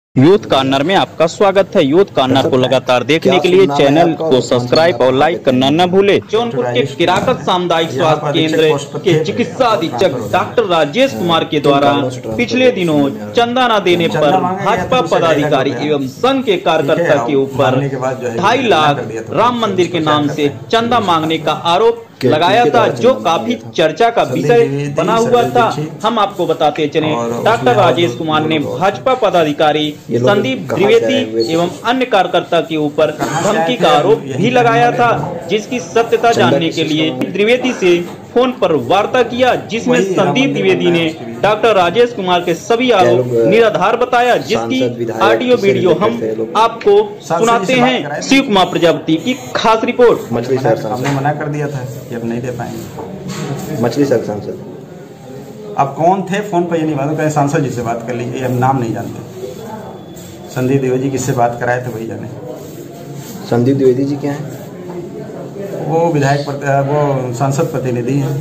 Youth corner में आपका स्वागत है। यूथ कॉर्नर को लगातार देखने के लिए चैनल को सब्सक्राइब और लाइक करना न भूले। जौनपुर के किराकत सामुदायिक स्वास्थ्य केंद्र के चिकित्सा अधीक्षक डॉक्टर राजेश कुमार के द्वारा पिछले दिनों चंदा न देने पर भाजपा पदाधिकारी एवं संघ के कार्यकर्ता के ऊपर 2.5 लाख राम मंदिर के नाम से चंदा मांगने का आरोप लगाया था, जो काफी चर्चा का विषय बना हुआ था। हम आपको बताते चले, डॉक्टर राजेश कुमार ने भाजपा पदाधिकारी संदीप द्विवेदी एवं अन्य कार्यकर्ता के ऊपर धमकी का आरोप भी लगाया था, जिसकी सत्यता जानने के लिए द्विवेदी से फोन पर वार्ता किया, जिसमें संदीप द्विवेदी ने डॉक्टर राजेश कुमार के सभी आरोप निराधार बताया, जिसकी ऑडियो वीडियो हम आपको सुनाते हैं। शिव कुमार प्रजापति की खास रिपोर्ट। मछली शहर हमने मना कर दिया था कि अब नहीं दे पाएंगे। मछली शहर सांसद आप कौन थे? फोन पर ये नहीं बात करें, सांसद जी से बात कर लीजिए, हम नाम नहीं जानते। संदीप द्विवेदी किससे बात कराए थे वही जाने। संदीप द्विवेदी जी क्या है? वो विधायक वो सांसद प्रतिनिधि हैं।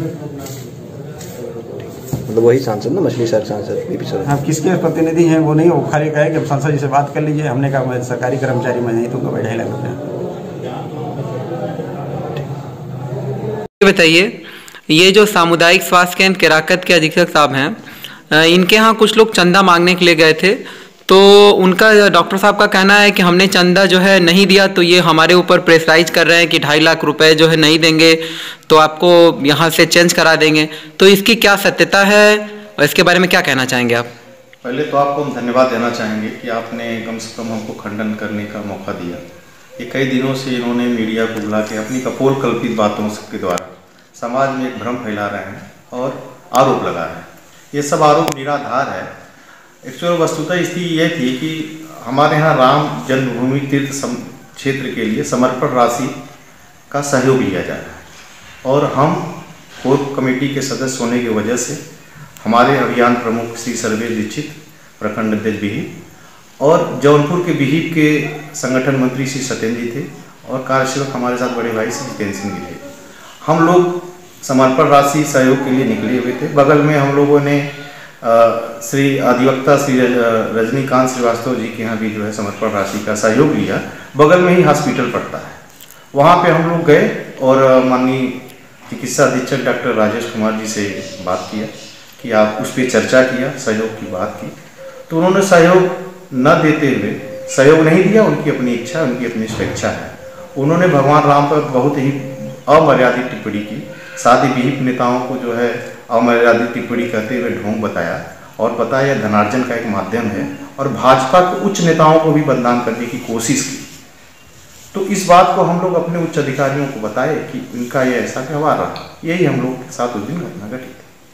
मतलब वही सांसद ना, मछली शहर सांसद। हाँ, किसके प्रतिनिधि हैं वो नहीं, वो खाली कहे कि सांसद जी से बात कर लीजिए। हमने कहा मैं सरकारी कर्मचारी मैं नहीं दूंगा 2.5 लाख रुपया। बताइए, ये जो सामुदायिक स्वास्थ्य केंद्र किराकत के अधीक्षक साहब हैं, इनके यहाँ कुछ लोग चंदा मांगने के लिए गए थे, तो उनका डॉक्टर साहब का कहना है कि हमने चंदा जो है नहीं दिया, तो ये हमारे ऊपर प्रेशराइज कर रहे हैं कि 2.5 लाख रुपए जो है नहीं देंगे तो आपको यहाँ से चेंज करा देंगे। तो इसकी क्या सत्यता है और इसके बारे में क्या कहना चाहेंगे आप? पहले तो आपको हम धन्यवाद देना चाहेंगे कि आपने कम से कम हमको खंडन करने का मौका दिया। ये कई दिनों से इन्होंने मीडिया को बुला के अपनी कपोल कल्पित बातों के द्वारा समाज में एक भ्रम फैला रहे हैं और आरोप लगा रहे हैं। ये सब आरोप निराधार है। एक्चुअल वस्तुतः स्थिति यह थी कि हमारे यहाँ राम जन्मभूमि तीर्थ क्षेत्र के लिए समर्पण राशि का सहयोग लिया जा रहा है, और हम कोर कमेटी के सदस्य होने की वजह से हमारे अभियान प्रमुख श्री सर्वेश दीक्षित, प्रखंड अध्यक्ष विहिप, और जौनपुर के विहिप के संगठन मंत्री श्री सत्येंद्र जी थे, और कार्यसेवक हमारे साथ बड़े भाई श्री जितेंद्र सिंह जी थे। हम लोग समर्पण राशि सहयोग के लिए निकले हुए थे। बगल में हम लोगों ने श्री अधिवक्ता श्री रजनीकांत श्रीवास्तव जी के यहाँ भी जो है समर्पण राशि का सहयोग लिया। बगल में ही हॉस्पिटल पड़ता है, वहाँ पे हम लोग गए और माननीय चिकित्सा अधीक्षक डॉक्टर राजेश कुमार जी से बात किया कि आप उस पर चर्चा किया, सहयोग की बात की। तो उन्होंने सहयोग न देते हुए सहयोग नहीं दिया। उनकी अपनी इच्छा, उनकी अपनी स्वेच्छा है। उन्होंने भगवान राम पर बहुत ही अमर्यादित टिप्पणी की, साथ ही विहिप नेताओं को जो है अमर्यादित टिप्पणी करते हुए ढोंग बताया, और बताया यह धनार्जन का एक माध्यम है, और भाजपा के उच्च नेताओं को भी बदनाम करने की कोशिश की। तो इस बात को हम लोग अपने उच्च अधिकारियों को बताए कि इनका ये ऐसा व्यवहार रहा। यही हम लोग के साथ उस दिन घटना घटी।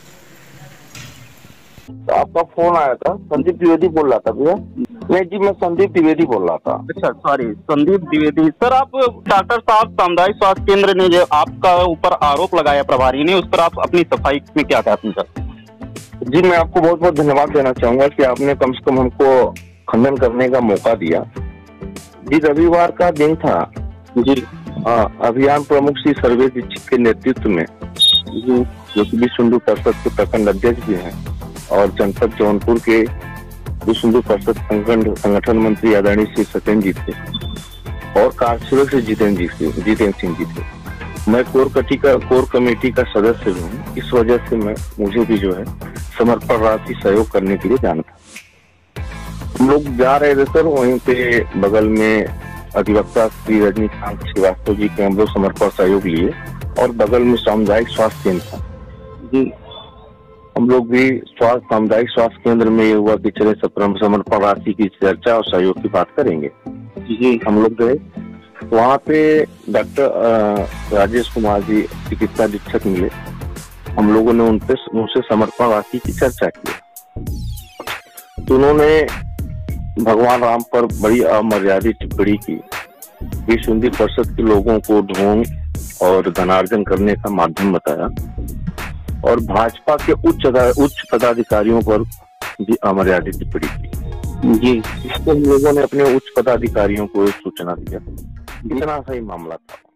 तो आपका फोन आया था, संदीप द्विवेदी बोल रहा था भैया? नहीं जी, मैं संदीप द्विवेदी बोल रहा था। अच्छा, सॉरी, संदीप द्विवेदी। सर, आप डॉक्टर साहब सामुदायिक स्वास्थ्य केंद्र ने जो आपका ऊपर आरोप लगाया प्रभारी ने, उस पर आप अपनी सफाई में क्या कहते हैं सर? जी, मैं आपको बहुत बहुत धन्यवाद देना चाहूंगा कि आपने कम से कम हमको खंडन करने का मौका दिया। जी, रविवार का दिन था जी। अभियान प्रमुख श्री सर्वेश दीक्षित के नेतृत्व में जी, जो कि विश्व हिंदू परिषद के प्रखंड अध्यक्ष भी हैं, और जनपद जौनपुर के विश्व हिंदू परिषद संगठन मंत्री आदरणीय श्री सत्येंद्र जी थे, और कार्यसेवक श्री जितेंद्र सिंह जी थे। मैं कोर कमेटी का सदस्य हूँ, इस वजह से मुझे भी जो है समर्पण राशि सहयोग करने के लिए जाना था। हम लोग जा रहे थे सर, वहीं पे बगल में अधिवक्ता श्री रजनीकांत श्रीवास्तव जी के हम लोग समर्पण सहयोग लिए, और बगल में सामुदायिक स्वास्थ्य केंद्र था जी। हम लोग भी सामुदायिक स्वास्थ्य केंद्र में ये हुआ कि चले समर्पण राशि की चर्चा और सहयोग की बात करेंगे जी। हम लोग गए, वहाँ पे डॉक्टर राजेश कुमार जी चिकित्सा अधीक्षक मिले। हम लोगों ने उनसे समर्पण राशि की चर्चा की, तो उन्होंने भगवान राम पर बड़ी अमर्यादित टिप्पणी की, विश्व हिंदू परिषद के लोगों को ढोंग और धनार्जन करने का माध्यम बताया, और भाजपा के उच्च पदाधिकारियों पर भी अमर्यादित टिप्पणी की जी। इसको हम लोगों ने अपने उच्च पदाधिकारियों को सूचना दिया। इतना सही मामला था।